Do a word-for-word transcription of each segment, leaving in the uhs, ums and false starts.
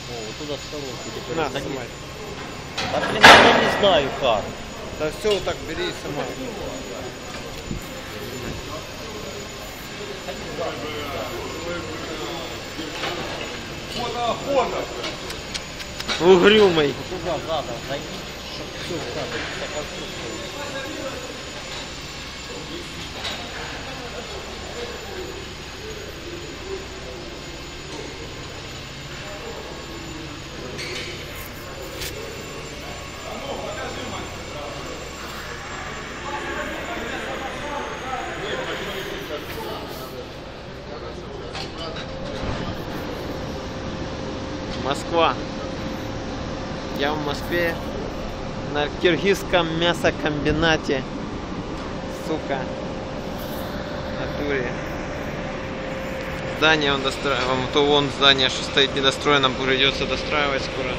О, вот туда сторонку теперь. На, заходи. снимай. Да блин, я не знаю как. Да все, вот так бери и снимай. Фото, фото. Угрюмый. Туда задом зайди, чтобы все встать, вся конструкция. Москва. Я в Москве на киргизском мясокомбинате. Сука. В натуре. Здание он достраивает. То вон здание, что стоит недостроено, придется достраивать скоро.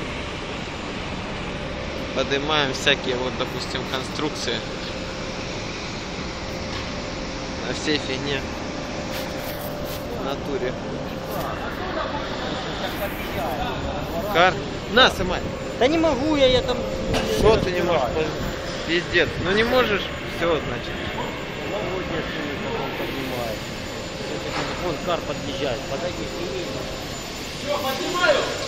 Поднимаем всякие, вот, допустим, конструкции. На всей фигне. В натуре. Кар? На, сымай. Да не могу я, я там... Что ты не можешь? Пиздец. Ну не можешь, все, значит. Молодец, как он поднимает. Вон кар подъезжает, подойди, сними. Все, поднимаю.